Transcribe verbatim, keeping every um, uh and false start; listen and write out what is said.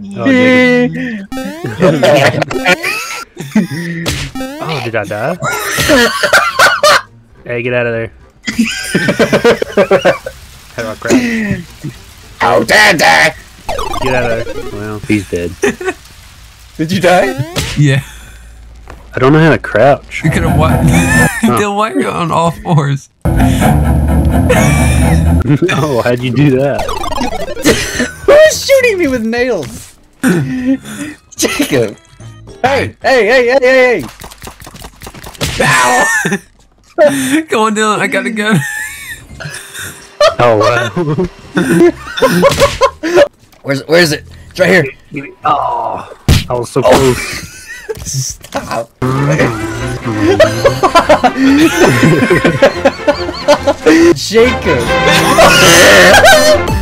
Oh, oh, did I die? Hey, get out of there. How do I crouch? Oh, dad, dad! Get out of there. Well, he's dead. Did you die? Yeah. I don't know how to crouch. You could have what? Then why are you on all fours? No, how'd you do that? Who is shooting me with nails? Jacob! Hey, hey, hey, hey, hey, hey! Ow! Go on, Dylan. I gotta go. Oh, wow. Where's, where is it? It's right here. Oh, I was so close. Stop. Jacob!